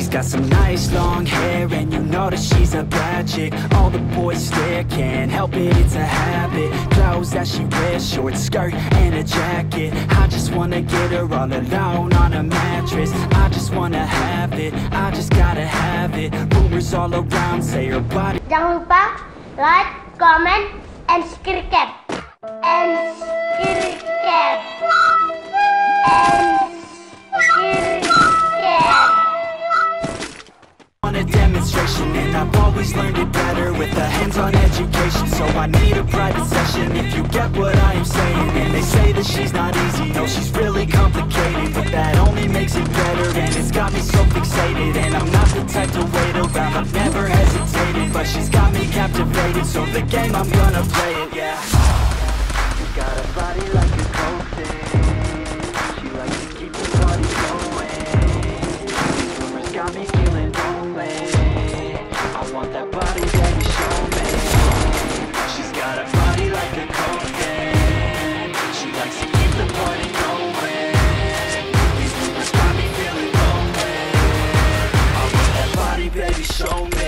got some nice long hair, and you know that she's a bad chick. All the boys stare, can't help it, it's a habit. Clothes that she wears, short skirt and a jacket. I just wanna get her all alone on a mattress. I just wanna have it, I just gotta have it. Rumors all around say her body. Jangan lupa like, comment, and subscribe. And subscribe. On a demonstration, and I've always learned it better with a hands-on education. So I need a private session if you get what I am saying. And they say that she's not easy, no, she's really complicated, but that only makes it better, and it's got me so fixated. And I'm not the type to wait around, I've never hesitated, but she's got me captivated, so the game, I'm gonna play it, yeah. She got a body like a coating, she likes to keep the party going. These rumors got me feeling lonely, I want that body, baby, show me. She's got a body like a coating, she likes to keep the party going. These rumors got me feeling lonely, I want that body, baby, show me.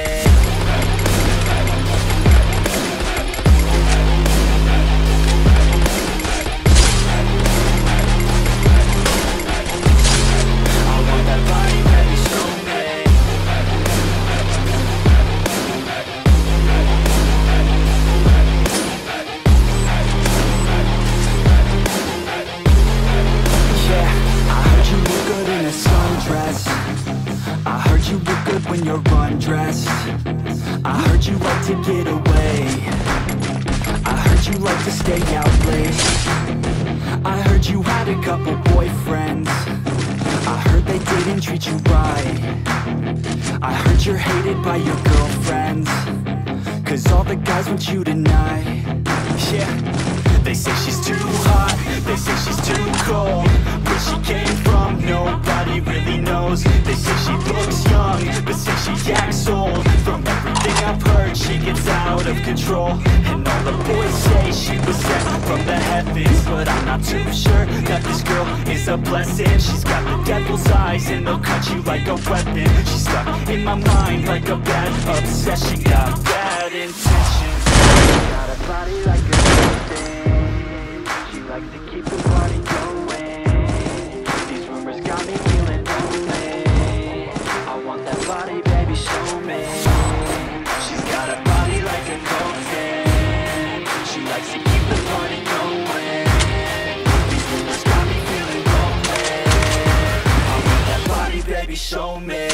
When you're undressed, I heard you like to get away, I heard you like to stay out late, I heard you had a couple boyfriends, I heard they didn't treat you right, I heard you're hated by your girlfriends, cause all the guys want you tonight. Yeah, they say she's too hot, they say she's too cold, where she came from nobody really knows. They say she looks young, but say she acts old. From everything I've heard, she gets out of control, and all the boys say she was sent from the heavens, but I'm not too sure that this girl is a blessing. She's got the devil's eyes, and they'll cut you like a weapon. She's stuck in my mind like a bad obsession, got bad intentions. She got a body like a thing, she likes to keep the party going. These rumors got me feeling lonely, I want that body, baby, show me. She's got a body like a cocaine, she likes to keep the party going. These rumors got me feeling lonely, I want that body, baby, show me.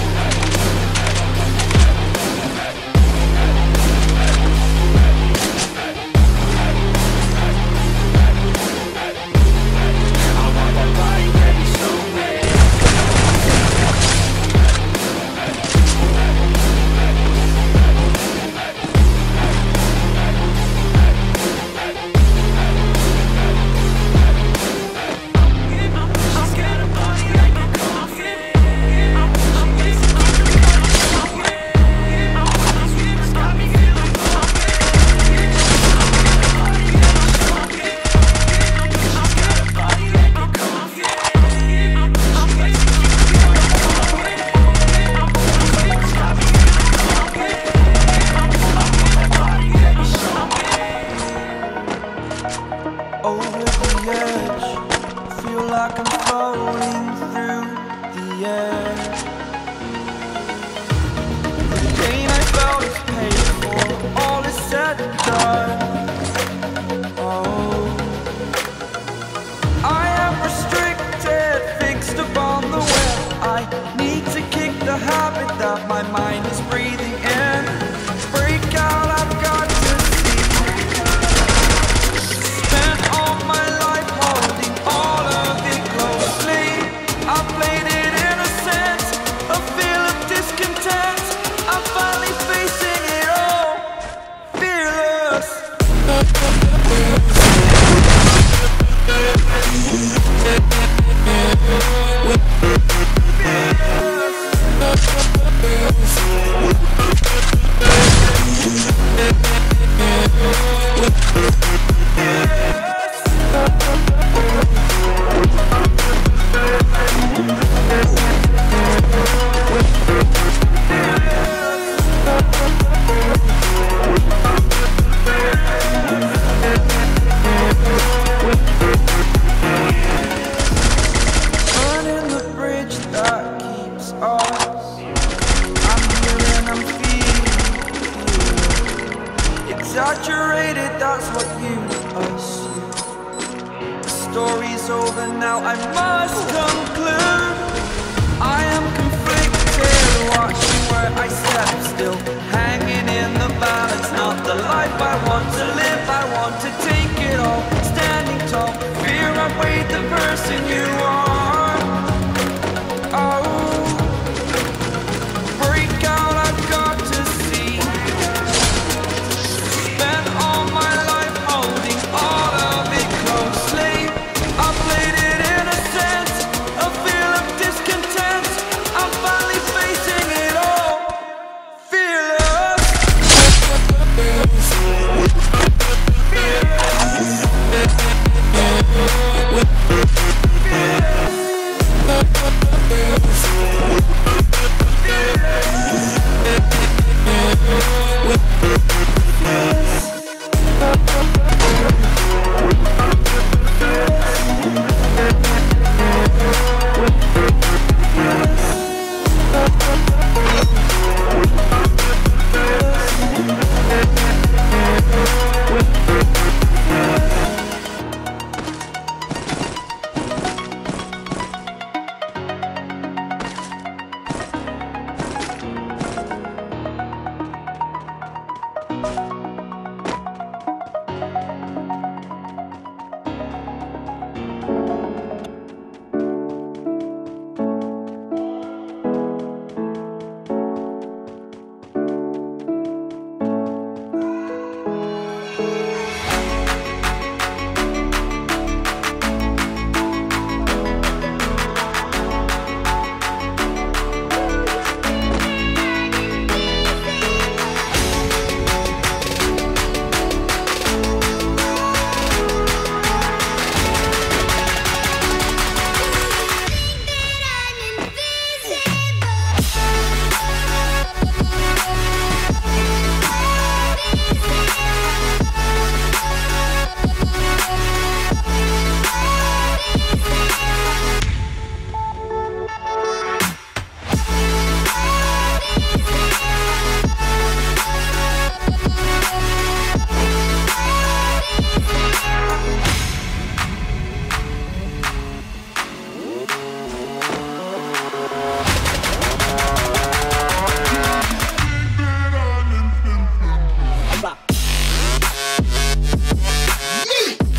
My mind is breathing in. Break out, I've got to see. Spent all my life holding all of it close. story's over now, I must conclude. I am conflicted, watching where I step still, hanging in the balance. Not the life I want to live, I want to take it all. Standing tall, fear I weighed the person you are. Oh, break out, I've got to see. Spent all my life holding all of it closely. I played it innocent, a feel of discontent. I'm finally facing it all, fearless.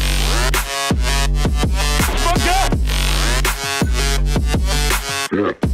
Yeah.